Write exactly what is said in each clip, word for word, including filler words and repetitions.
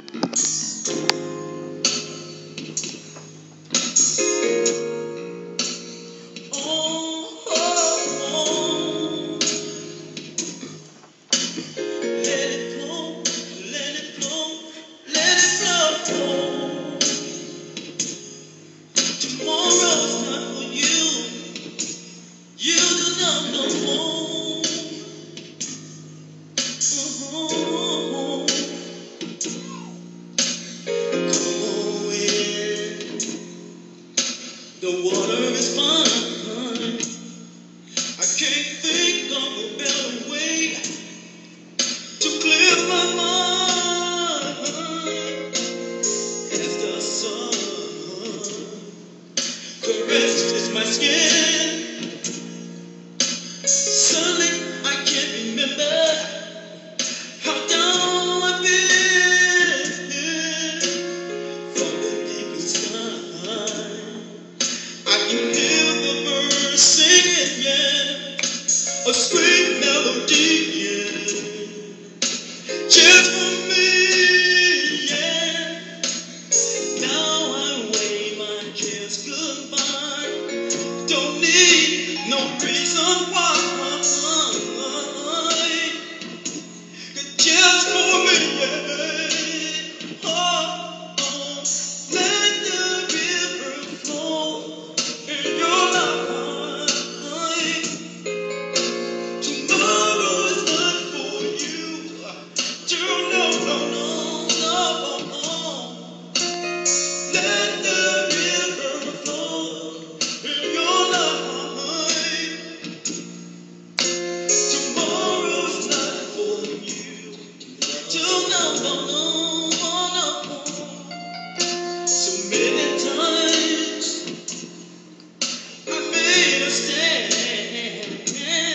The water is fine. I can't think of a better way to clear my mind. As the sun caresses my skin, suddenly I can't remember how down I've been from the deepest sky. I can hear the birds singing, yeah, a sweet melody, yeah, just for me, yeah. Now I wave my cares goodbye. Don't need no reason why. Just for me, yeah. Oh, oh, let the river flow in your life. Tomorrow is not for you. No, no, no, no, no. Let the river flow in your life. Tomorrow is not for you. No, no, no, no, no. So many times I made a stand,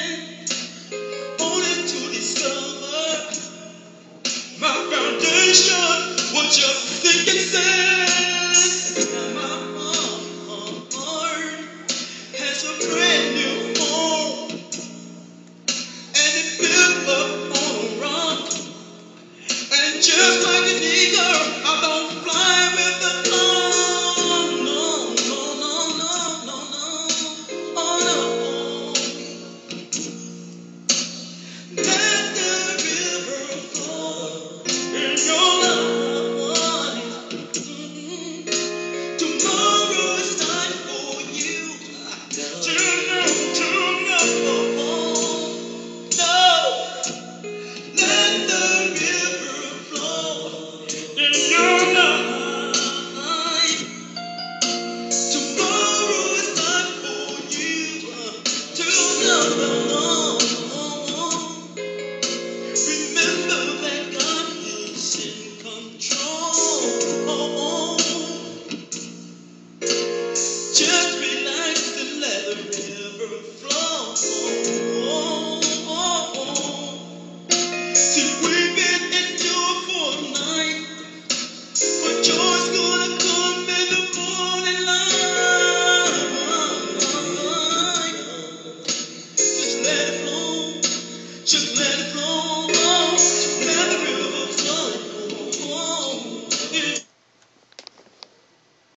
only to discover my foundation was just sinking sand. Now my heart has a brand new home, and it built up on a rock. And just like an eagle, I don't fly with the cloud. No, no, no, no, no, no. Oh no. Let the river flow in your